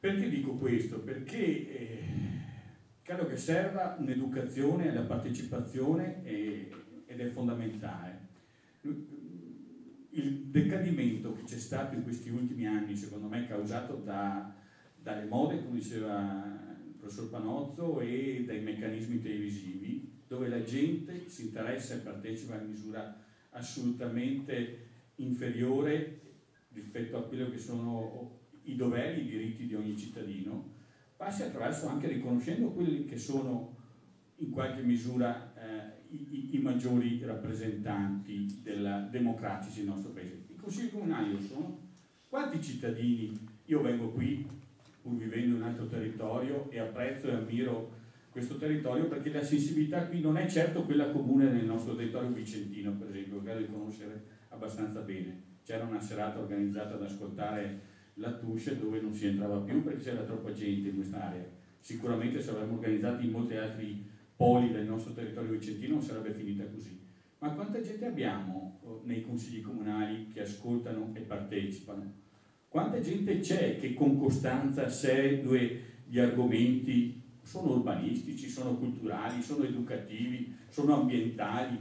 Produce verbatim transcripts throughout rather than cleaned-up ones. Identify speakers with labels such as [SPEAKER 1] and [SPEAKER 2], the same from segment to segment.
[SPEAKER 1] Perché dico questo? Perché eh, credo che serva un'educazione alla partecipazione e, ed è fondamentale. Il decadimento che c'è stato in questi ultimi anni, secondo me, è causato da, dalle mode, come diceva il professor Panozzo, e dai meccanismi televisivi, dove la gente si interessa e partecipa in misura assolutamente inferiore rispetto a quello che sono i doveri, i diritti di ogni cittadino, passi attraverso anche riconoscendo quelli che sono in qualche misura eh, i, i maggiori rappresentanti della, democratici del nostro paese. I consigli comunali lo sono. Quanti cittadini, io vengo qui pur vivendo in un altro territorio e apprezzo e ammiro questo territorio perché la sensibilità qui non è certo quella comune nel nostro territorio vicentino, per esempio, che credo di conoscere abbastanza bene. C'era una serata organizzata ad ascoltare la Tuscia dove non si entrava più perché c'era troppa gente in quest'area. Sicuramente se avremmo organizzati in molti altri poli del nostro territorio vicentino non sarebbe finita così. Ma quanta gente abbiamo nei consigli comunali che ascoltano e partecipano? Quanta gente c'è che con costanza segue gli argomenti, sono urbanistici, sono culturali, sono educativi, sono ambientali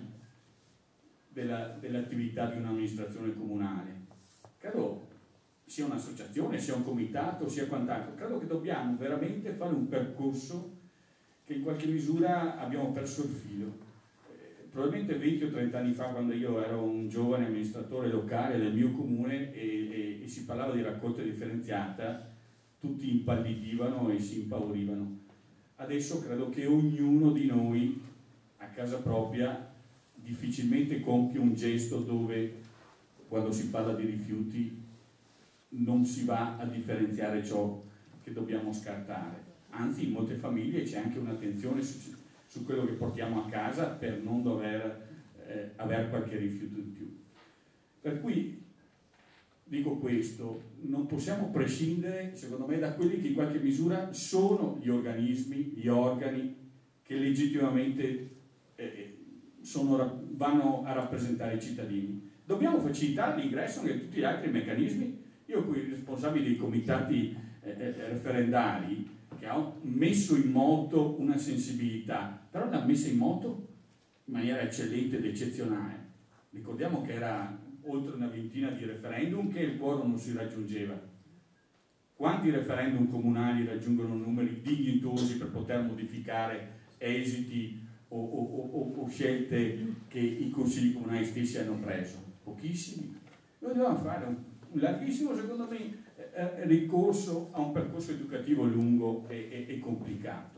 [SPEAKER 1] della, dell'attività di un'amministrazione comunale? Credo sia un'associazione, sia un comitato, sia quant'altro. Credo che dobbiamo veramente fare un percorso che in qualche misura abbiamo perso il filo. Eh, probabilmente venti o trenta anni fa, quando io ero un giovane amministratore locale del mio comune e, e, e si parlava di raccolta differenziata, tutti impallidivano e si impaurivano. Adesso credo che ognuno di noi a casa propria difficilmente compie un gesto dove, quando si parla di rifiuti, non si va a differenziare ciò che dobbiamo scartare. Anzi, in molte famiglie c'è anche un'attenzione su, su quello che portiamo a casa per non dover eh, avere qualche rifiuto in più. Per cui dico questo, non possiamo prescindere, secondo me, da quelli che in qualche misura sono gli organismi, gli organi che legittimamente eh, sono, vanno a rappresentare i cittadini. Dobbiamo facilitare l'ingresso anche di tutti gli altri meccanismi. Io qui responsabili dei comitati eh, referendari che hanno messo in moto una sensibilità, però l'ha messa in moto in maniera eccellente ed eccezionale. Ricordiamo che era oltre una ventina di referendum che il quorum non si raggiungeva. Quanti referendum comunali raggiungono numeri dignitosi per poter modificare esiti o, o, o, o scelte che i consigli comunali stessi hanno preso? Pochissimi. Noi dobbiamo fare un, un larghissimo, secondo me, eh, ricorso a un percorso educativo lungo e, e, e complicato.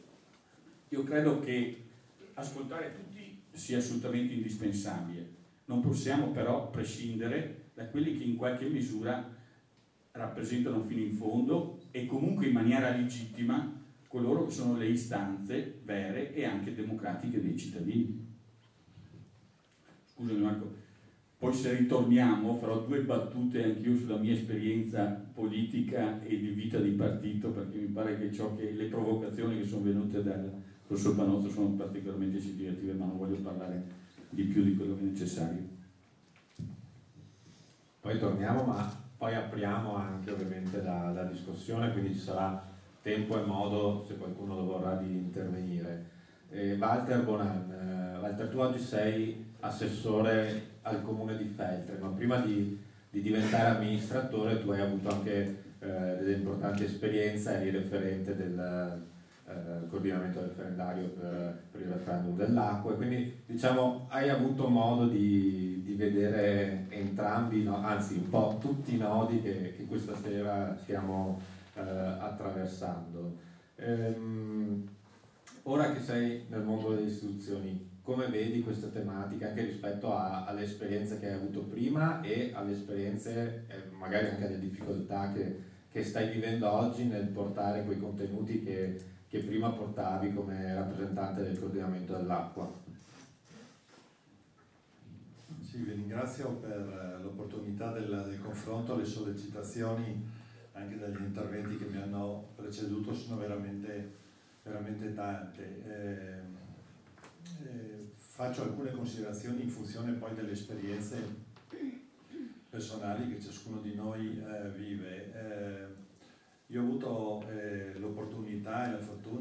[SPEAKER 1] Io credo che ascoltare tutti sia assolutamente indispensabile. Non possiamo però prescindere da quelli che in qualche misura rappresentano fino in fondo e comunque in maniera legittima coloro che sono le istanze vere e anche democratiche dei cittadini. Scusami Marco, poi se ritorniamo farò due battute anch'io sulla mia esperienza politica e di vita di partito, perché mi pare che, ciò che le provocazioni che sono venute dal professor Panozzo sono particolarmente significative, ma non voglio parlare di più di quello che è necessario.
[SPEAKER 2] Poi torniamo, ma poi apriamo anche ovviamente la, la discussione, quindi ci sarà tempo e modo, se qualcuno lo vorrà, di intervenire. Eh, Walter Bonan, eh, Walter, tu oggi sei assessore al comune di Feltre, ma prima di, di diventare amministratore tu hai avuto anche eh, delle importanti esperienze, eri referente del eh, coordinamento referendario per, per il referendum dell'acqua, e quindi diciamo hai avuto modo di, di vedere entrambi, no? Anzi un po' tutti i nodi che, che questa sera stiamo eh, attraversando. Ehm, ora che sei nel mondo delle istituzioni, come vedi questa tematica anche rispetto a, alle esperienze che hai avuto prima e alle esperienze, eh, magari anche alle difficoltà che, che stai vivendo oggi nel portare quei contenuti che, che prima portavi come rappresentante del coordinamento dell'acqua?
[SPEAKER 3] Sì, vi ringrazio per l'opportunità del, del confronto, le sollecitazioni anche dagli interventi che mi hanno preceduto sono veramente, veramente tante. Eh, Eh, faccio alcune considerazioni in funzione poi delle esperienze personali che ciascuno di noi eh, vive. Eh, io ho avuto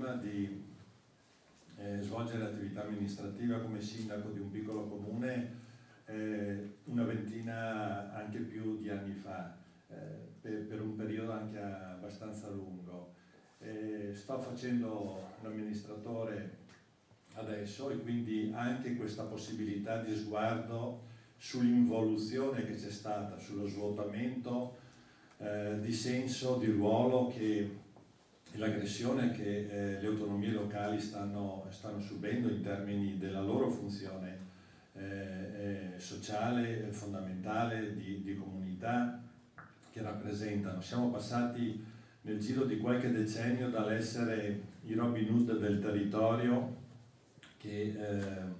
[SPEAKER 3] fortuna di eh, svolgere attività amministrativa come sindaco di un piccolo comune eh, una ventina, anche più di anni fa, eh, per, per un periodo anche abbastanza lungo. Eh, sto facendo l'amministratore adesso e quindi anche questa possibilità di sguardo sull'involuzione che c'è stata, sullo svuotamento eh, di senso, di ruolo che l'aggressione che eh, le autonomie locali stanno, stanno subendo in termini della loro funzione eh, eh, sociale, fondamentale, di, di comunità che rappresentano. Siamo passati nel giro di qualche decennio dall'essere i Robin Hood del territorio che eh,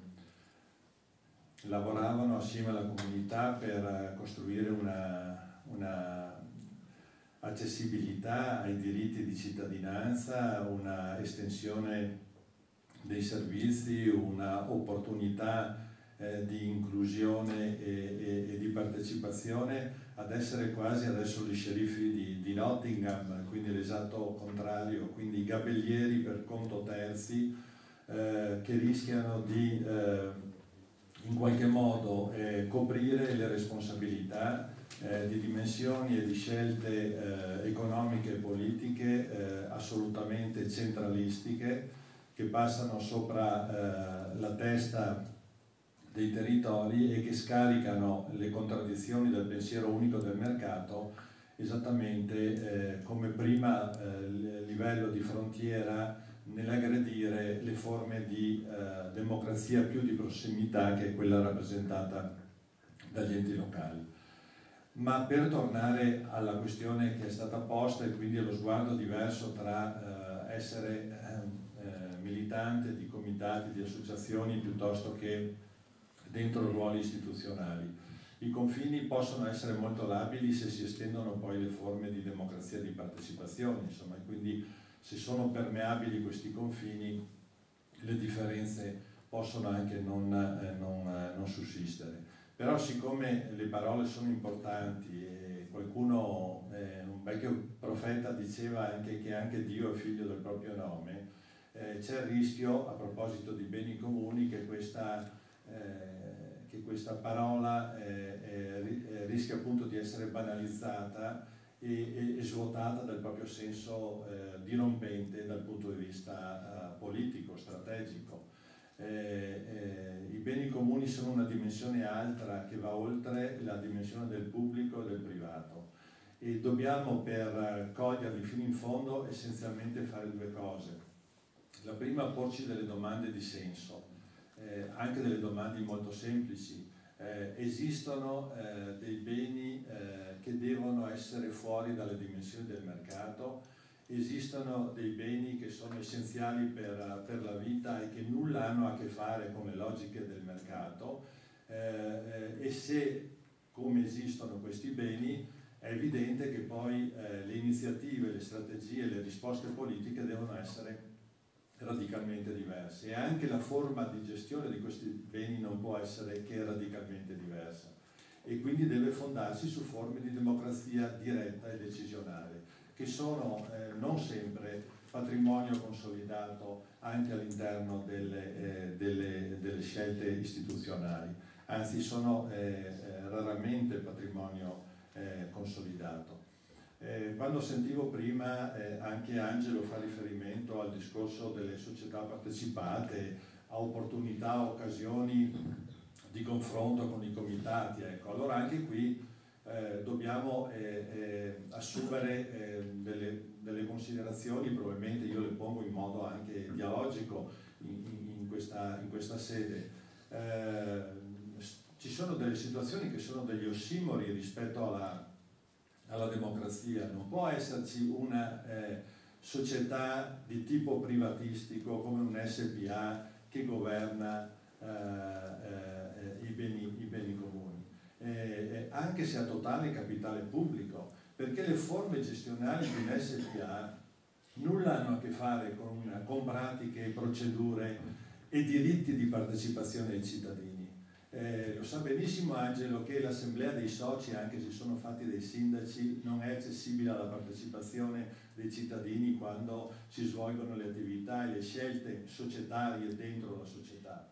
[SPEAKER 3] lavoravano assieme alla comunità per costruire una, una accessibilità ai diritti di cittadinanza, una estensione dei servizi, una opportunità eh, di inclusione e, e, e di partecipazione, ad essere quasi adesso gli sceriffi di, di Nottingham, quindi l'esatto contrario, quindi i gabellieri per conto terzi eh, che rischiano di eh, in qualche modo eh, coprire le responsabilità eh, di dimensioni e di scelte eh, economiche e politiche eh, assolutamente centralistiche che passano sopra eh, la testa dei territori e che scaricano le contraddizioni del pensiero unico del mercato esattamente eh, come prima eh, livello di frontiera nell'aggredire le forme di eh, democrazia più di prossimità che è quella rappresentata dagli enti locali. Ma per tornare alla questione che è stata posta e quindi allo sguardo diverso tra eh, essere eh, militante di comitati, di associazioni piuttosto che dentro ruoli istituzionali. I confini possono essere molto labili se si estendono poi le forme di democrazia e di partecipazione, insomma, e quindi se sono permeabili questi confini le differenze possono anche non, eh, non, eh, non sussistere. Però siccome le parole sono importanti e qualcuno, eh, un vecchio profeta diceva anche che anche Dio è figlio del proprio nome, eh, c'è il rischio, a proposito di beni comuni, che questa, eh, che questa parola eh, eh, rischia appunto di essere banalizzata e, e, e svuotata dal proprio senso eh, dirompente dal punto di vista eh, politico, strategico. Eh, eh, I beni comuni sono una dimensione altra che va oltre la dimensione del pubblico e del privato e dobbiamo, per coglierli fino in fondo, essenzialmente fare due cose. La prima, porci delle domande di senso, eh, anche delle domande molto semplici. Eh, esistono eh, dei beni eh, che devono essere fuori dalle dimensioni del mercato, esistono dei beni che sono essenziali per, per la vita e che nulla hanno a che fare con le logiche del mercato eh, e se, come esistono questi beni, è evidente che poi eh, le iniziative, le strategie, le risposte politiche devono essere radicalmente diverse e anche la forma di gestione di questi beni non può essere che radicalmente diversa e quindi deve fondarsi su forme di democrazia diretta e decisionale che sono eh, non sempre patrimonio consolidato anche all'interno delle, eh, delle, delle scelte istituzionali, anzi sono eh, eh, raramente patrimonio eh, consolidato. Eh, quando sentivo prima eh, anche Angelo fa riferimento al discorso delle società partecipate, a opportunità, occasioni di confronto con i comitati, ecco, allora anche qui eh, dobbiamo eh, eh, assumere eh, delle, delle considerazioni, probabilmente io le pongo in modo anche dialogico in, in, questa, in questa sede. Eh, ci sono delle situazioni che sono degli ossimori rispetto alla alla democrazia, non può esserci una eh, società di tipo privatistico come un S P A che governa eh, eh, i, beni, i beni comuni, eh, anche se ha totale capitale pubblico, perché le forme gestionali di un S P A nulla hanno a che fare con, con pratiche, procedure e diritti di partecipazione dei cittadini. Eh, lo sa benissimo Angelo che l'assemblea dei soci, anche se sono fatti dai sindaci, non è accessibile alla partecipazione dei cittadini quando si svolgono le attività e le scelte societarie dentro la società.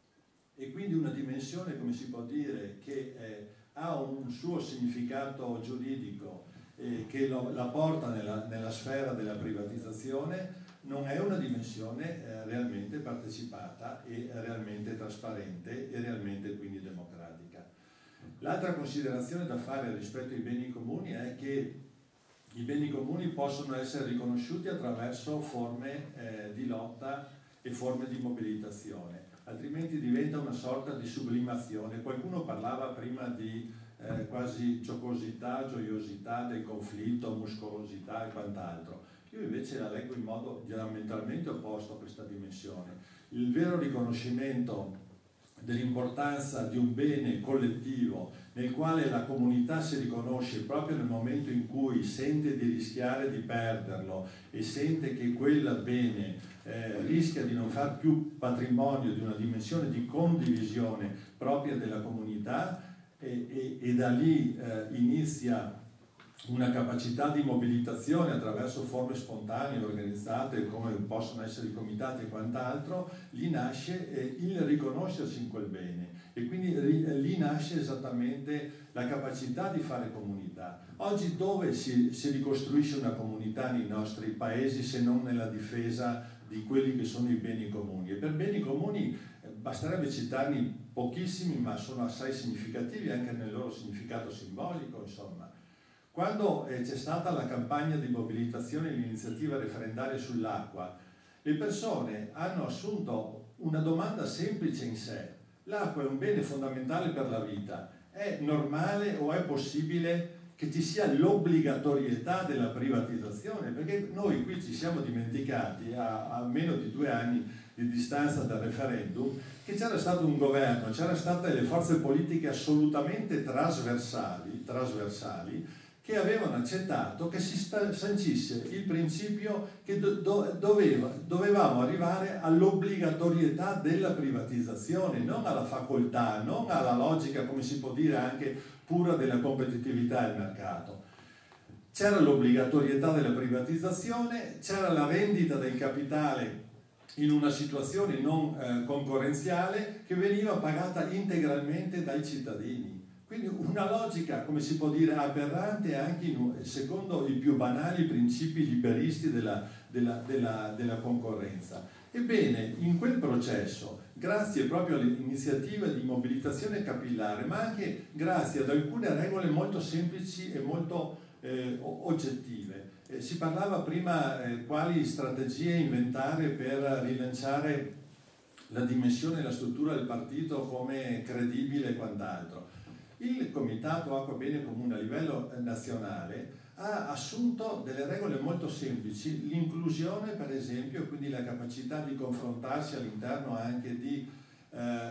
[SPEAKER 3] E quindi una dimensione, come si può dire, che eh, ha un suo significato giuridico eh, che lo, la porta nella, nella sfera della privatizzazione, non è una dimensione eh, realmente partecipata e realmente trasparente e realmente quindi democratica. L'altra considerazione da fare rispetto ai beni comuni è che i beni comuni possono essere riconosciuti attraverso forme eh, di lotta e forme di mobilitazione, altrimenti diventa una sorta di sublimazione. Qualcuno parlava prima di eh, quasi giocosità, gioiosità del conflitto, muscolosità e quant'altro. Io invece la leggo in modo diametralmente opposto a questa dimensione. Il vero riconoscimento dell'importanza di un bene collettivo nel quale la comunità si riconosce proprio nel momento in cui sente di rischiare di perderlo e sente che quel bene eh, rischia di non far più patrimonio di una dimensione di condivisione propria della comunità e, e, e da lì eh, inizia una capacità di mobilitazione attraverso forme spontanee, organizzate, come possono essere i comitati e quant'altro, lì nasce eh, il riconoscersi in quel bene e quindi eh, lì nasce esattamente la capacità di fare comunità. Oggi dove si, si ricostruisce una comunità nei nostri paesi se non nella difesa di quelli che sono i beni comuni? E per beni comuni eh, basterebbe citarne pochissimi, ma sono assai significativi anche nel loro significato simbolico, insomma. Quando eh, c'è stata la campagna di mobilitazione e l'iniziativa referendaria sull'acqua, le persone hanno assunto una domanda semplice in sé. L'acqua è un bene fondamentale per la vita. È normale o è possibile che ci sia l'obbligatorietà della privatizzazione? Perché noi qui ci siamo dimenticati, a, a meno di due anni di distanza dal referendum, che c'era stato un governo, c'erano state le forze politiche assolutamente trasversali, trasversali che avevano accettato che si sancisse il principio che do, do, doveva, dovevamo arrivare all'obbligatorietà della privatizzazione, non alla facoltà, non alla logica, come si può dire, anche pura della competitività del mercato. C'era l'obbligatorietà della privatizzazione, c'era la vendita del capitale in una situazione non eh, concorrenziale che veniva pagata integralmente dai cittadini. Quindi una logica, come si può dire, aberrante anche in, secondo i più banali principi liberisti della, della, della, della concorrenza. Ebbene, in quel processo, grazie proprio all'iniziativa di mobilitazione capillare, ma anche grazie ad alcune regole molto semplici e molto eh, oggettive, eh, si parlava prima eh, quali strategie inventare per rilanciare la dimensione e la struttura del partito come credibile e quant'altro. Il Comitato Acqua Bene Comune a livello nazionale ha assunto delle regole molto semplici, l'inclusione per esempio, quindi la capacità di confrontarsi all'interno anche di eh,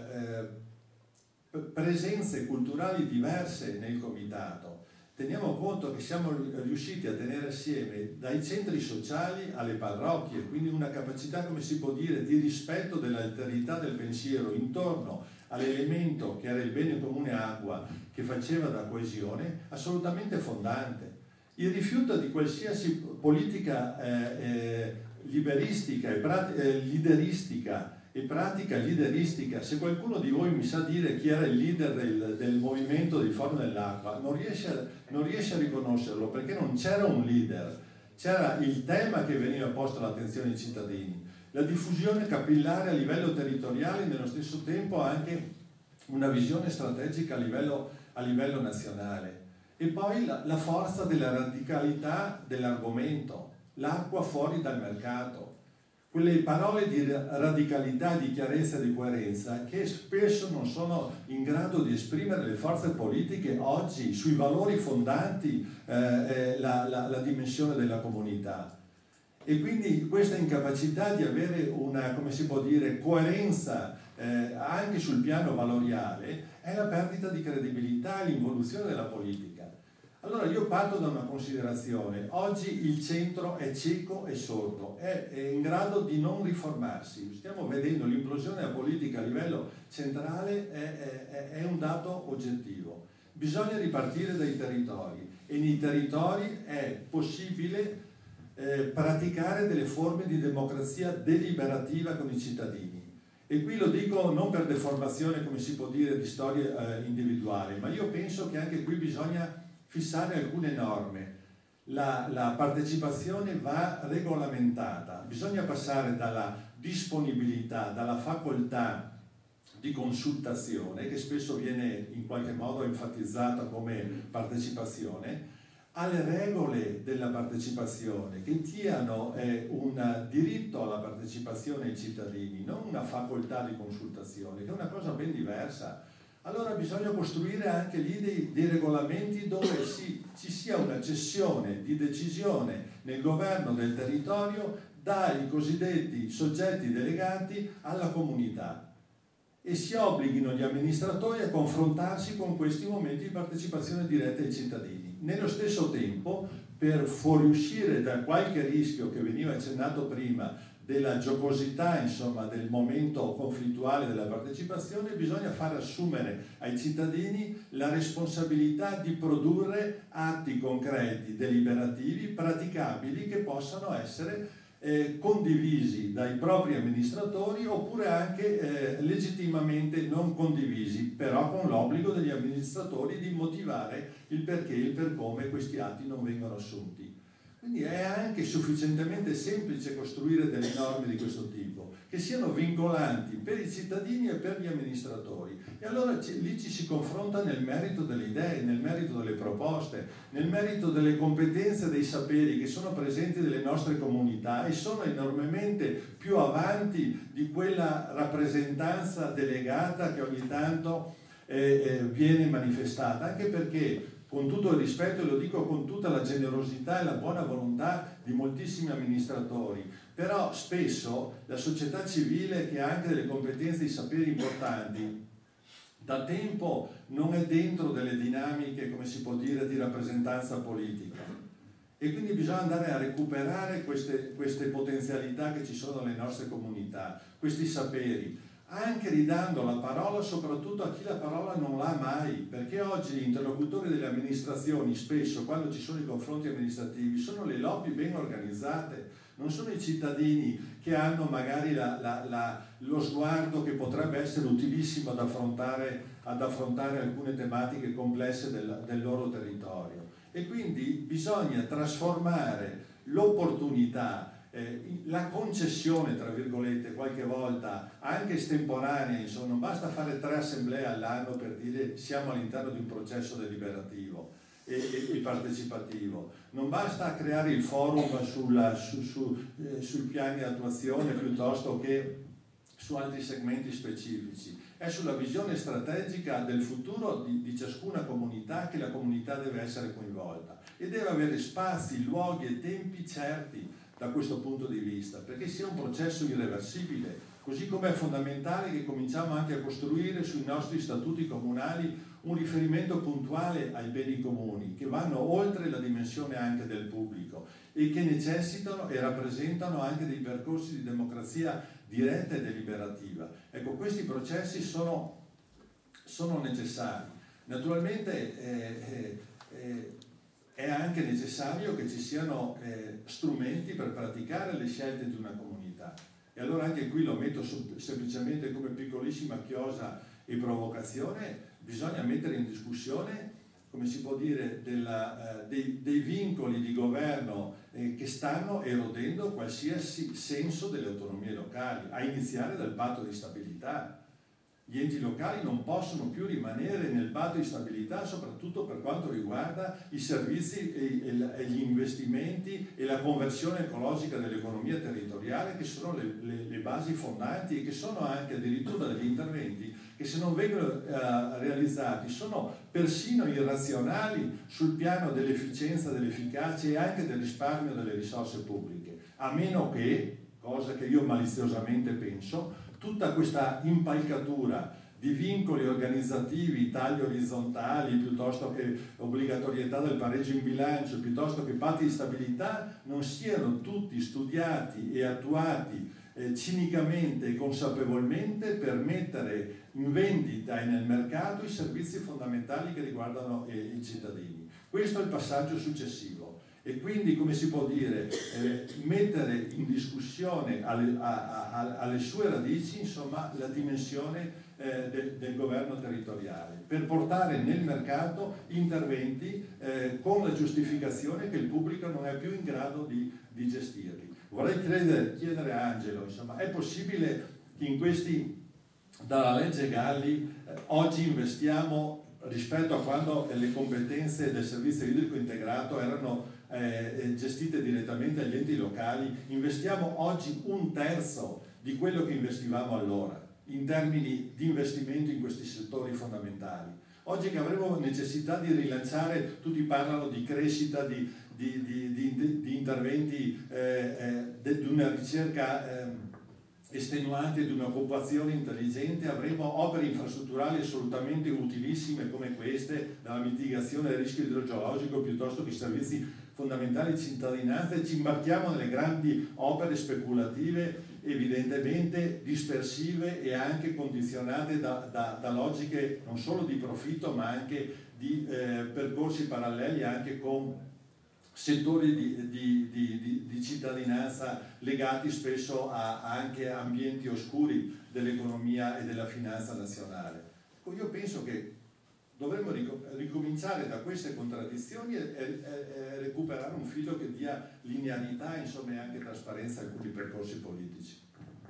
[SPEAKER 3] eh, presenze culturali diverse nel Comitato. Teniamo conto che siamo riusciti a tenere assieme dai centri sociali alle parrocchie, quindi una capacità, come si può dire, di rispetto dell'alterità del pensiero intorno all'elemento che era il bene comune acqua, che faceva da coesione, assolutamente fondante. Il rifiuto di qualsiasi politica eh, eh, liberistica e eh, lideristica e pratica lideristica, se qualcuno di voi mi sa dire chi era il leader del, del movimento dei Forum dell'Acqua, non riesce, non riesce a riconoscerlo, perché non c'era un leader, c'era il tema che veniva posto all'attenzione dei cittadini. La diffusione capillare a livello territoriale e nello stesso tempo anche una visione strategica a livello, a livello nazionale. E poi la, la forza della radicalità dell'argomento, l'acqua fuori dal mercato. Quelle parole di radicalità, di chiarezza e di coerenza che spesso non sono in grado di esprimere le forze politiche oggi sui valori fondanti eh, eh, la, la, la dimensione della comunità. E quindi questa incapacità di avere una, come si può dire, coerenza eh, anche sul piano valoriale è la perdita di credibilità e l'involuzione della politica. Allora io parto da una considerazione: oggi il centro è cieco e sordo, è, è in grado di non riformarsi. Stiamo vedendo l'implosione della politica a livello centrale, è, è, è un dato oggettivo. Bisogna ripartire dai territori e nei territori è possibile eh, praticare delle forme di democrazia deliberativa con i cittadini. E qui lo dico non per deformazione, come si può dire, di storia eh, individuale, ma io penso che anche qui bisogna fissare alcune norme. La, la partecipazione va regolamentata, bisogna passare dalla disponibilità, dalla facoltà di consultazione, che spesso viene in qualche modo enfatizzata come partecipazione, alle regole della partecipazione, che diano eh, un diritto alla partecipazione ai cittadini, non una facoltà di consultazione, che è una cosa ben diversa. Allora bisogna costruire anche lì dei, dei regolamenti dove si, ci sia una cessione di decisione nel governo del territorio dai cosiddetti soggetti delegati alla comunità, e si obblighino gli amministratori a confrontarsi con questi momenti di partecipazione diretta ai cittadini. Nello stesso tempo, per fuoriuscire da qualche rischio che veniva accennato prima della giocosità, insomma, del momento conflittuale della partecipazione, bisogna far assumere ai cittadini la responsabilità di produrre atti concreti, deliberativi, praticabili, che possano essere Eh, condivisi dai propri amministratori, oppure anche eh, legittimamente non condivisi, però con l'obbligo degli amministratori di motivare il perché e il per come questi atti non vengono assunti. Quindi è anche sufficientemente semplice costruire delle norme di questo tipo, che siano vincolanti per i cittadini e per gli amministratori. E allora ci, lì ci si confronta nel merito delle idee, nel merito delle proposte, nel merito delle competenze, dei saperi che sono presenti nelle nostre comunità e sono enormemente più avanti di quella rappresentanza delegata che ogni tanto eh, eh, viene manifestata, anche perché, con tutto il rispetto, e lo dico con tutta la generosità e la buona volontà di moltissimi amministratori, però spesso la società civile, che ha anche delle competenze e saperi importanti, da tempo non è dentro delle dinamiche, come si può dire, di rappresentanza politica, e quindi bisogna andare a recuperare queste, queste potenzialità che ci sono nelle nostre comunità, questi saperi, anche ridando la parola soprattutto a chi la parola non l'ha mai, perché oggi gli interlocutori delle amministrazioni, spesso quando ci sono i confronti amministrativi, sono le lobby ben organizzate, non sono i cittadini che hanno magari la, la, la, lo sguardo che potrebbe essere utilissimo ad affrontare, ad affrontare alcune tematiche complesse del, del loro territorio. E quindi bisogna trasformare l'opportunità, Eh, la concessione, tra virgolette, qualche volta anche estemporanea, insomma, non basta fare tre assemblee all'anno per dire siamo all'interno di un processo deliberativo e, e, e partecipativo, non basta creare il forum sulla, su, su, eh, sul piano di attuazione piuttosto che su altri segmenti specifici, è sulla visione strategica del futuro di, di ciascuna comunità che la comunità deve essere coinvolta e deve avere spazi, luoghi e tempi certi da questo punto di vista, perché sia un processo irreversibile, così come è fondamentale che cominciamo anche a costruire sui nostri statuti comunali un riferimento puntuale ai beni comuni, che vanno oltre la dimensione anche del pubblico e che necessitano e rappresentano anche dei percorsi di democrazia diretta e deliberativa. Ecco, questi processi sono, sono necessari. Naturalmente eh, eh, eh, è anche necessario che ci siano eh, strumenti per praticare le scelte di una comunità. E allora anche qui lo metto semplicemente come piccolissima chiosa e provocazione: bisogna mettere in discussione, come si può dire, della, eh, dei, dei vincoli di governo eh, che stanno erodendo qualsiasi senso delle autonomie locali, a iniziare dal patto di stabilità. Gli enti locali non possono più rimanere nel patto di stabilità, soprattutto per quanto riguarda i servizi e, e gli investimenti e la conversione ecologica dell'economia territoriale, che sono le, le, le basi fondanti e che sono anche addirittura degli interventi che, se non vengono uh, realizzati, sono persino irrazionali sul piano dell'efficienza, dell'efficacia e anche del risparmio delle risorse pubbliche, a meno che, cosa che io maliziosamente penso, tutta questa impalcatura di vincoli organizzativi, tagli orizzontali, piuttosto che obbligatorietà del pareggio in bilancio, piuttosto che patti di stabilità, non siano tutti studiati e attuati eh, cinicamente e consapevolmente per mettere in vendita e nel mercato i servizi fondamentali che riguardano eh, i cittadini. Questo è il passaggio successivo. E quindi, come si può dire, eh, mettere in discussione alle, a, a, alle sue radici, insomma, la dimensione eh, del, del governo territoriale, per portare nel mercato interventi eh, con la giustificazione che il pubblico non è più in grado di, di gestirli. Vorrei chiedere, chiedere a Angelo, insomma, è possibile che in questi, dalla legge Galli, eh, oggi investiamo rispetto a quando le competenze del servizio idrico integrato erano Eh, gestite direttamente agli enti locali, investiamo oggi un terzo di quello che investivamo allora in termini di investimento in questi settori fondamentali. Oggi che avremo necessità di rilanciare, tutti parlano di crescita, di, di, di, di, di interventi, eh, eh, di una ricerca eh, estenuante, di un'occupazione intelligente, avremo opere infrastrutturali assolutamente utilissime come queste, dalla mitigazione del rischio idrogeologico piuttosto che servizi fondamentali di cittadinanza, e ci imbarchiamo nelle grandi opere speculative evidentemente dispersive e anche condizionate da, da, da logiche non solo di profitto ma anche di eh, percorsi paralleli anche con settori di, di, di, di, di cittadinanza legati spesso a, a anche ambienti oscuri dell'economia e della finanza nazionale. Io penso che dovremmo ricominciare da queste contraddizioni e, e, e recuperare un filo che dia linearità, insomma, e anche trasparenza a alcuni percorsi politici.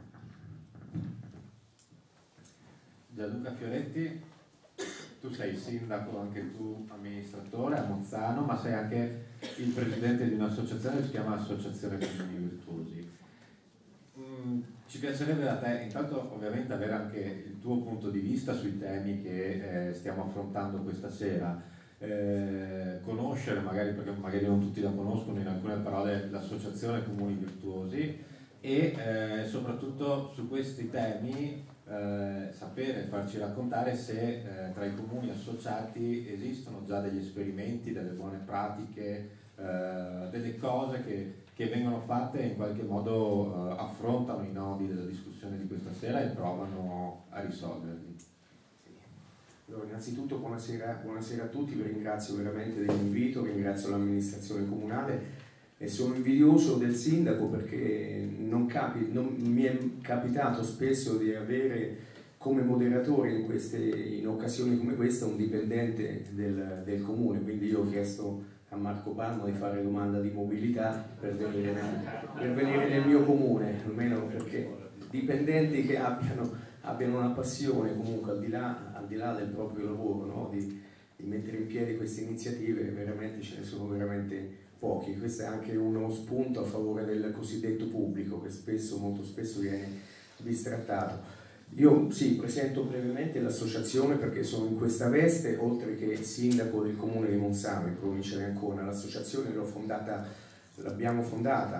[SPEAKER 2] Gianluca Fioretti, tu sei sindaco, anche tu amministratore a Monzano, ma sei anche il presidente di un'associazione che si chiama Associazione Comuni Virtuosi. Mm, ci piacerebbe da te intanto ovviamente avere anche il tuo punto di vista sui temi che eh, stiamo affrontando questa sera, eh, conoscere magari, perché magari non tutti la conoscono, in alcune parole l'Associazione Comuni Virtuosi, e eh, soprattutto su questi temi eh, sapere, farci raccontare se eh, tra i comuni associati esistono già degli esperimenti, delle buone pratiche, eh, delle cose che, che vengono fatte e in qualche modo eh, affrontano i nodi della discussione di questa sera e provano a risolverli.
[SPEAKER 4] Allora, innanzitutto buonasera, buonasera a tutti, vi ringrazio veramente dell'invito, ringrazio l'amministrazione comunale e sono invidioso del sindaco perché non, capi, non mi è capitato spesso di avere come moderatore in, queste, in occasioni come questa un dipendente del, del comune, quindi io ho chiesto a Marco Palma di fare domanda di mobilità per venire nel, per venire nel mio comune, almeno perché dipendenti che abbiano, abbiano una passione comunque al di là, al di là del proprio lavoro, no? di, di mettere in piedi queste iniziative, veramente ce ne sono veramente pochi. Questo è anche uno spunto a favore del cosiddetto pubblico che spesso, molto spesso viene bistrattato. Io sì, presento brevemente l'associazione perché sono in questa veste, oltre che sindaco del comune di Monzano, in provincia di Ancona. L'associazione l'ho fondata, l'abbiamo fondata,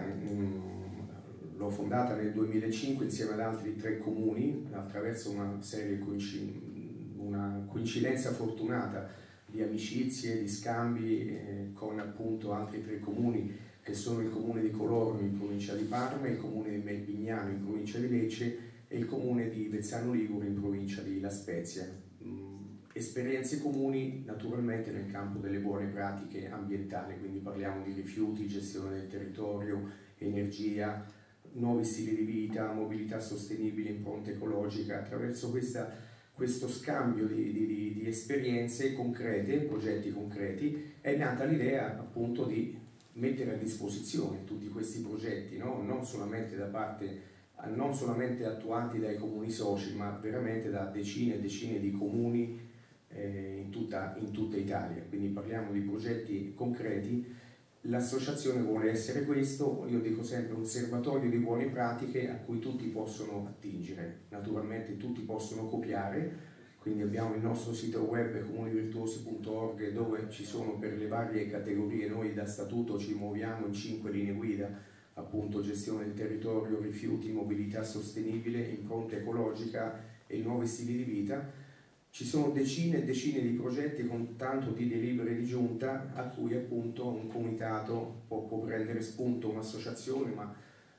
[SPEAKER 4] l'ho fondata nel duemilacinque insieme ad altri tre comuni attraverso una serie di una coincidenza fortunata di amicizie, di scambi eh, con appunto altri tre comuni che sono il comune di Colorno in provincia di Parma, il comune di Melpignano in provincia di Lecce e il comune di Vezzano Ligure in provincia di La Spezia. Mm, esperienze comuni naturalmente nel campo delle buone pratiche ambientali, quindi parliamo di rifiuti, gestione del territorio, energia, nuovi stili di vita, mobilità sostenibile, impronta ecologica. Attraverso questa questo scambio di, di, di esperienze concrete, progetti concreti, è nata l'idea appunto di mettere a disposizione tutti questi progetti, no? non solamente da parte, non solamente attuati dai comuni soci, ma veramente da decine e decine di comuni eh, in, tutta, in tutta Italia. Quindi parliamo di progetti concreti. L'associazione vuole essere questo, io dico sempre, un serbatoio di buone pratiche a cui tutti possono attingere, naturalmente tutti possono copiare, quindi abbiamo il nostro sito web comunivirtuosi punto org dove ci sono per le varie categorie, noi da statuto ci muoviamo in cinque linee guida, appunto gestione del territorio, rifiuti, mobilità sostenibile, impronta ecologica e i nuovi stili di vita. Ci sono decine e decine di progetti con tanto di delibere di giunta a cui appunto un comitato può, può prendere spunto, un'associazione, ma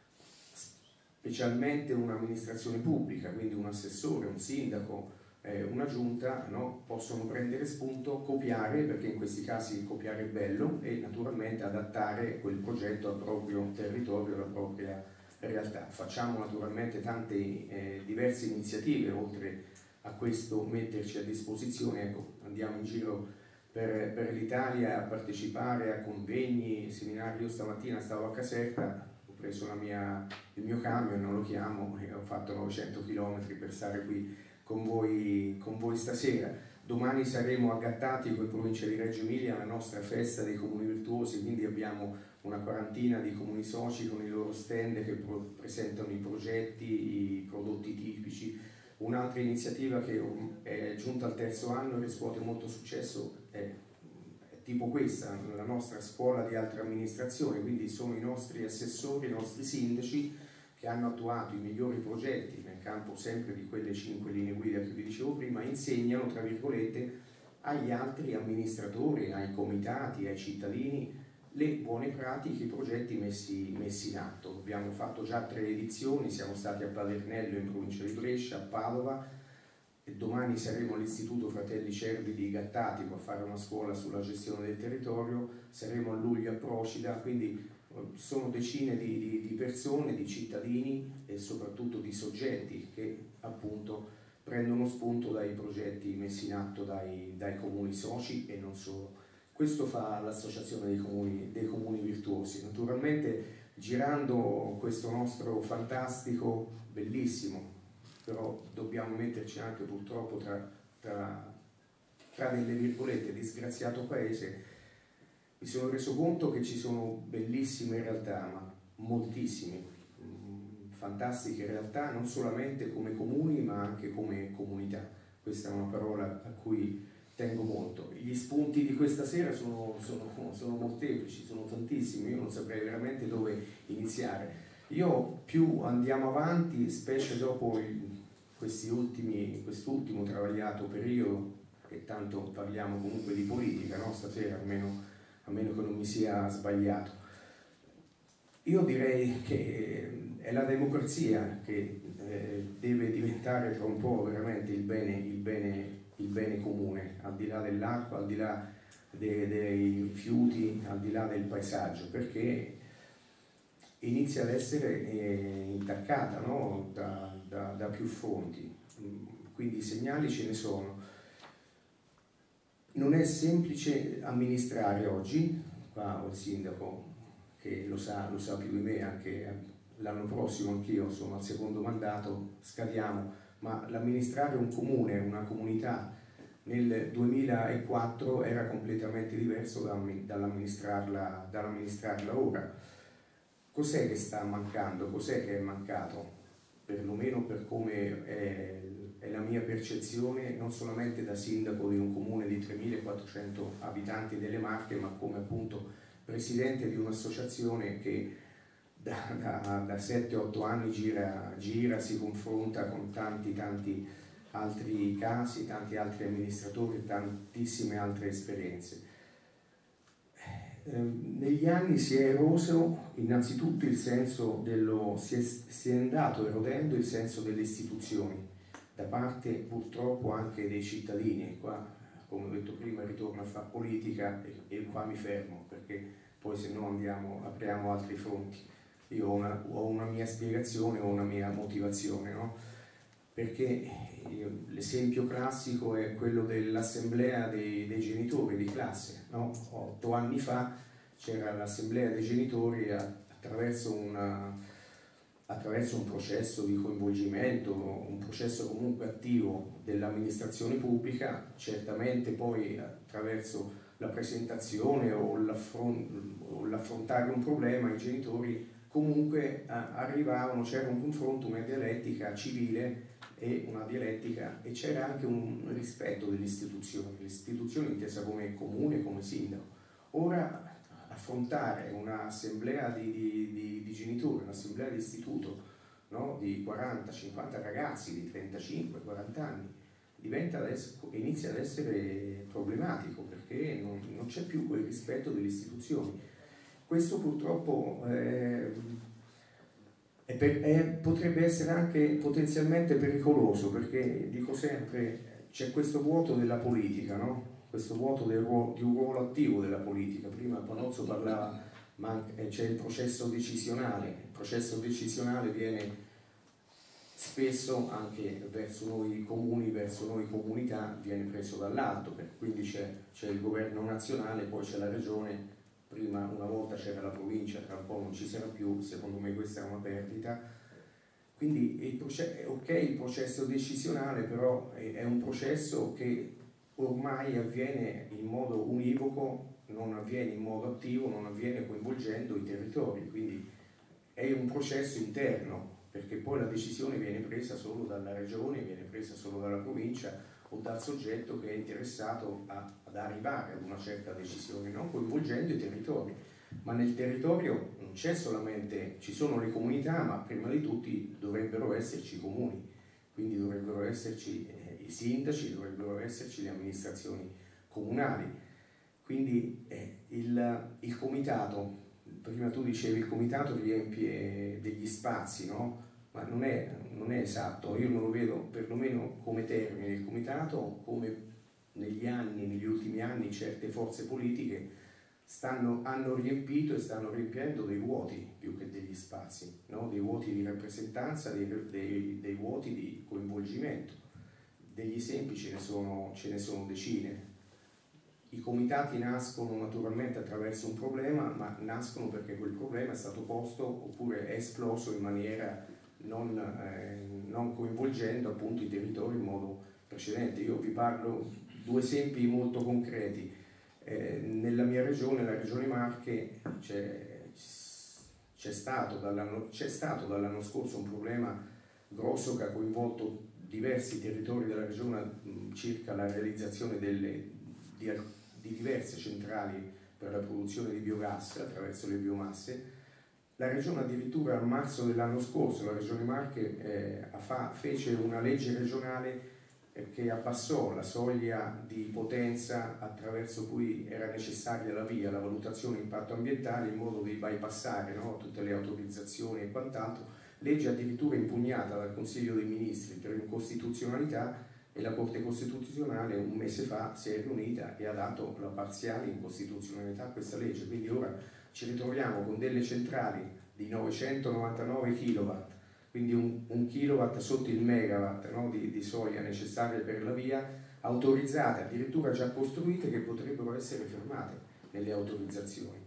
[SPEAKER 4] specialmente un'amministrazione pubblica, quindi un assessore, un sindaco, eh, una giunta, no? Possono prendere spunto, copiare, perché in questi casi copiare è bello, e naturalmente adattare quel progetto al proprio territorio, alla propria realtà. Facciamo naturalmente tante eh, diverse iniziative, oltre a questo metterci a disposizione, ecco, andiamo in giro per, per l'Italia a partecipare a convegni, seminari. Io stamattina stavo a Caserta, ho preso la mia, il mio camion, non lo chiamo, e ho fatto novecento chilometri per stare qui con voi, con voi stasera. Domani saremo a Gattatico in provincia di Reggio Emilia alla nostra festa dei comuni virtuosi, quindi abbiamo una quarantina di comuni soci con i loro stand che presentano i progetti, i prodotti tipici. Un'altra iniziativa che è giunta al terzo anno e riscuote molto successo è, è tipo questa, la nostra scuola di altre amministrazioni, quindi sono i nostri assessori, i nostri sindaci che hanno attuato i migliori progetti nel campo sempre di quelle cinque linee guida che vi dicevo prima, insegnano, tra virgolette, agli altri amministratori, ai comitati, ai cittadini, le buone pratiche, i progetti messi, messi in atto. Abbiamo fatto già tre edizioni, siamo stati a Padernello in provincia di Brescia, a Padova, e domani saremo all'Istituto Fratelli Cervi di Gattatico a fare una scuola sulla gestione del territorio, saremo a luglio a Procida, quindi sono decine di, di, di persone, di cittadini e soprattutto di soggetti che appunto prendono spunto dai progetti messi in atto dai, dai comuni soci e non solo. Questo fa l'Associazione dei Comuni, dei Comuni Virtuosi. Naturalmente girando questo nostro fantastico, bellissimo, però dobbiamo metterci anche purtroppo tra, tra, tra delle virgolette, disgraziato paese, mi sono reso conto che ci sono bellissime realtà, ma moltissime, fantastiche realtà, non solamente come comuni ma anche come comunità. Questa è una parola a cui tengo molto. Gli spunti di questa sera sono, sono, sono molteplici, sono tantissimi, io non saprei veramente dove iniziare. Io più andiamo avanti, specie dopo il, questi ultimi, quest'ultimo travagliato periodo, e tanto parliamo comunque di politica, no? Stasera, almeno, a meno che non mi sia sbagliato. Io direi che è la democrazia che eh, deve diventare tra un po' veramente il bene, il bene il bene comune, al di là dell'acqua, al di là dei, dei rifiuti, al di là del paesaggio, perché inizia ad essere eh, intaccata, no? da, da, da più fonti, quindi i segnali ce ne sono. Non è semplice amministrare oggi, qua ho il sindaco che lo sa, lo sa più di me, anche l'anno prossimo anch'io sono al secondo mandato, scadiamo, ma l'amministrare un comune, una comunità nel duemilaquattro era completamente diverso dall'amministrarla, dall'amministrarla ora. Cos'è che sta mancando? Cos'è che è mancato? Perlomeno per come è, è la mia percezione, non solamente da sindaco di un comune di tremilaquattrocento abitanti delle Marche, ma come appunto presidente di un'associazione che da, da, da sette otto anni gira, gira, si confronta con tanti tanti altri casi, tanti altri amministratori, tantissime altre esperienze. Eh, negli anni si è eroso innanzitutto il senso dello, si è, si è andato erodendo il senso delle istituzioni da parte purtroppo anche dei cittadini, e qua come ho detto prima ritorno a fare politica e, e qua mi fermo perché poi se no andiamo, apriamo altri fronti. Io ho una, ho una mia spiegazione, ho una mia motivazione, no? Perché l'esempio classico è quello dell'assemblea dei, dei genitori di classe, no? Otto anni fa c'era l'assemblea dei genitori attraverso, una, attraverso un processo di coinvolgimento, un processo comunque attivo dell'amministrazione pubblica, certamente poi attraverso la presentazione o l'affrontare un problema, i genitori comunque arrivavano, c'era un confronto, una dialettica civile e una dialettica, e c'era anche un rispetto delle istituzioni, l'istituzione intesa come comune, come sindaco. Ora affrontare un'assemblea di, di, di, di genitori, un'assemblea di istituto no? Di quaranta cinquanta ragazzi di trentacinque quaranta anni, diventa adesso, inizia ad essere problematico, perché non, non c'è più quel rispetto delle istituzioni. Questo purtroppo eh, è per, è, potrebbe essere anche potenzialmente pericoloso, perché dico sempre c'è questo vuoto della politica, no? Questo vuoto del ruolo, di un ruolo attivo della politica. Prima Panozzo parlava, ma c'è il processo decisionale. Il processo decisionale viene spesso anche verso noi comuni, verso noi comunità, viene preso dall'alto, quindi c'è il governo nazionale, poi c'è la regione. Prima una volta c'era la provincia, tra un po' non ci sarà più, secondo me questa è una perdita. Quindi il processo, ok, il processo decisionale, però è, è un processo che ormai avviene in modo univoco, non avviene in modo attivo, non avviene coinvolgendo i territori, quindi è un processo interno, perché poi la decisione viene presa solo dalla regione, viene presa solo dalla provincia o dal soggetto che è interessato a, ad arrivare ad una certa decisione, non coinvolgendo i territori. Ma nel territorio non c'è solamente, ci sono le comunità, ma prima di tutti dovrebbero esserci i comuni, quindi dovrebbero esserci eh, i sindaci, dovrebbero esserci le amministrazioni comunali. Quindi eh, il, il comitato, prima tu dicevi il comitato riempie degli spazi, no? Ma non è, non è esatto, io non lo vedo perlomeno come termine il comitato, come negli anni, negli ultimi anni certe forze politiche stanno, hanno riempito e stanno riempiendo dei vuoti più che degli spazi, no? Dei vuoti di rappresentanza, dei, dei, dei vuoti di coinvolgimento. Degli esempi ce ne sono, ce ne sono decine. I comitati nascono naturalmente attraverso un problema, ma nascono perché quel problema è stato posto oppure è esploso in maniera non, eh, non coinvolgendo appunto i territori in modo precedente. Io vi parlo due esempi molto concreti. Eh, nella mia regione, la regione Marche, c'è stato dall'anno stato dall'anno scorso un problema grosso che ha coinvolto diversi territori della regione mh, circa la realizzazione delle, di, di diverse centrali per la produzione di biogas attraverso le biomasse. La regione addirittura a marzo dell'anno scorso, la regione Marche eh, fa, fece una legge regionale che abbassò la soglia di potenza attraverso cui era necessaria la via, la valutazione impatto ambientale, in modo di bypassare, no, tutte le autorizzazioni e quant'altro, legge addirittura impugnata dal Consiglio dei Ministri per incostituzionalità, e la Corte Costituzionale un mese fa si è riunita e ha dato la parziale incostituzionalità a questa legge. Quindi ora ci ritroviamo con delle centrali di novecentonovantanove chilowatt, quindi un, un kilowatt sotto il megawatt, no, di, di soglia necessaria per la via, autorizzate, addirittura già costruite, che potrebbero essere fermate nelle autorizzazioni.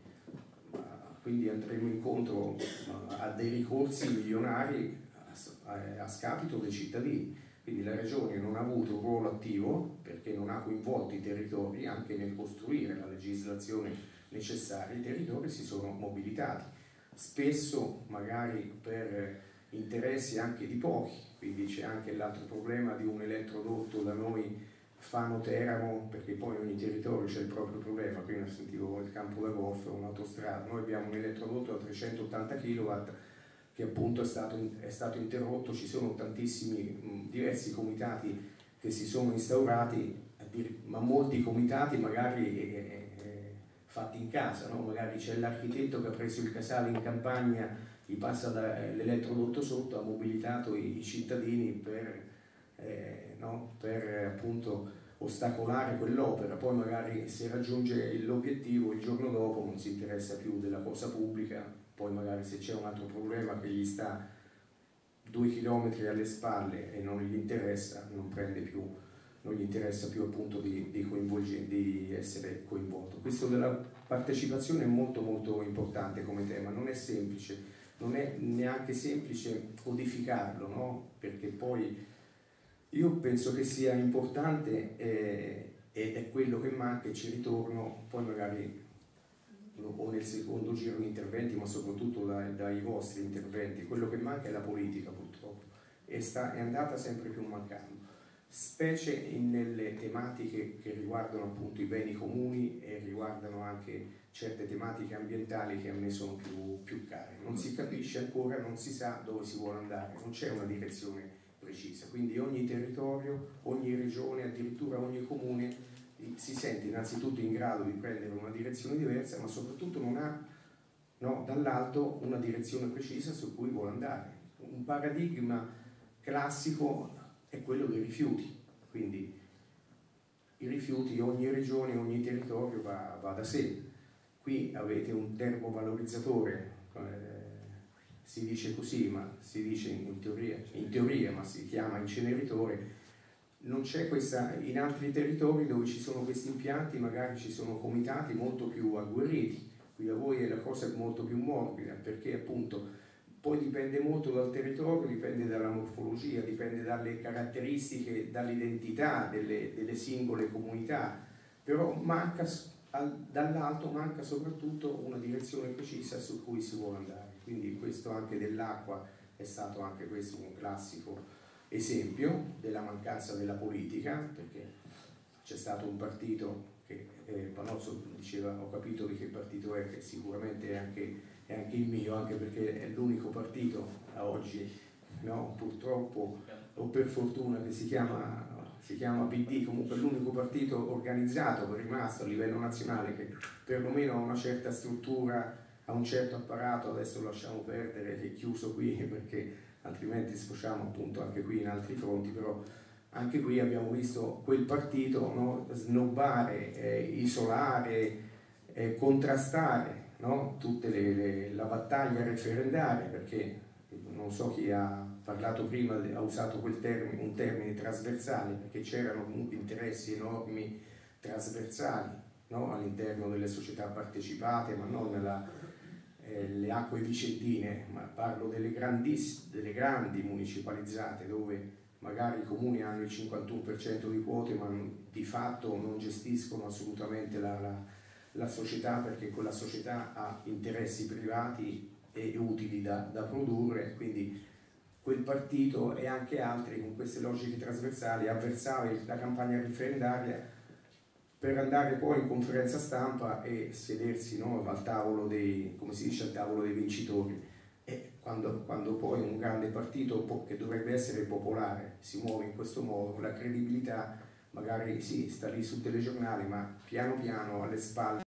[SPEAKER 4] Quindi andremo incontro a dei ricorsi milionari a, a, a scapito dei cittadini. Quindi la Regione non ha avuto un ruolo attivo perché non ha coinvolto i territori anche nel costruire la legislazione necessaria. I territori si sono mobilitati, spesso magari per interessi anche di pochi, quindi c'è anche l'altro problema di un elettrodotto da noi Fano-Teramo, perché poi ogni territorio c'è il proprio problema. Prima sentivo il campo da golf, un'autostrada, noi abbiamo un elettrodotto da trecentottanta chilowatt che appunto è stato, è stato interrotto. Ci sono tantissimi, mh, diversi comitati che si sono instaurati, ma molti comitati magari eh, eh, fatti in casa, no? Magari c'è l'architetto che ha preso il casale in campagna, gli passa l'elettrodotto sotto, ha mobilitato i, i cittadini per, eh, no? per appunto ostacolare quell'opera. Poi magari se raggiunge l'obiettivo il giorno dopo non si interessa più della cosa pubblica, poi magari se c'è un altro problema che gli sta due chilometri alle spalle e non gli interessa, non prende più, non gli interessa più appunto di, di, di essere coinvolto. Questo della partecipazione è molto molto importante come tema, non è semplice, non è neanche semplice codificarlo, no? Perché poi io penso che sia importante eh, ed è quello che manca, e ci ritorno poi magari o nel secondo giro di interventi, ma soprattutto dai, dai vostri interventi. Quello che manca è la politica, purtroppo, e sta, è andata sempre più mancando. specie in, nelle tematiche che riguardano appunto i beni comuni e riguardano anche certe tematiche ambientali che a me sono più, più care. Non si capisce ancora, non si sa dove si vuole andare, non c'è una direzione precisa, quindi ogni territorio, ogni regione, addirittura ogni comune si sente innanzitutto in grado di prendere una direzione diversa, ma soprattutto non ha, no, dall'alto una direzione precisa su cui vuole andare. Un paradigma classico è quello dei rifiuti, quindi i rifiuti, ogni regione, ogni territorio va, va da sé. Qui avete un termovalorizzatore, eh, si dice così, ma si dice in teoria, in teoria, ma si chiama inceneritore. Non c'è questa, in altri territori dove ci sono questi impianti magari ci sono comitati molto più agguerriti, qui da voi è la cosa molto più morbida, perché appunto poi dipende molto dal territorio, dipende dalla morfologia, dipende dalle caratteristiche, dall'identità delle, delle singole comunità, però manca, dall'alto manca soprattutto una direzione precisa su cui si vuole andare. Quindi questo anche dell'acqua è stato anche questo un classico esempio della mancanza della politica, perché c'è stato un partito che eh, Panozzo diceva, ho capito di che partito è, che sicuramente è anche, è anche il mio, anche perché è l'unico partito a oggi, no, purtroppo o per fortuna, che si chiama, si chiama P D, comunque è l'unico partito organizzato che è rimasto a livello nazionale, che perlomeno ha una certa struttura, ha un certo apparato. Adesso lo lasciamo perdere, è chiuso qui perché altrimenti sfociamo appunto anche qui in altri fronti, però anche qui abbiamo visto quel partito, no, snobbare, eh, isolare, eh, contrastare, no, tutte le, le, la battaglia referendaria, perché non so chi ha parlato prima, ha usato quel termine, un termine trasversale, perché c'erano comunque interessi enormi trasversali, no, all'interno delle società partecipate, ma non nella le acque vicentine, ma parlo delle, delle grandi municipalizzate dove magari i comuni hanno il cinquantuno per cento di quote ma di fatto non gestiscono assolutamente la, la, la società, perché quella società ha interessi privati e utili da, da produrre, quindi quel partito e anche altri con queste logiche trasversali avversava la campagna referendaria per andare poi in conferenza stampa e sedersi, no, al tavolo dei, come si dice, al tavolo dei vincitori. E quando, quando poi un grande partito che dovrebbe essere popolare si muove in questo modo, la credibilità magari sì, sta lì sul telegiornale, ma piano piano alle spalle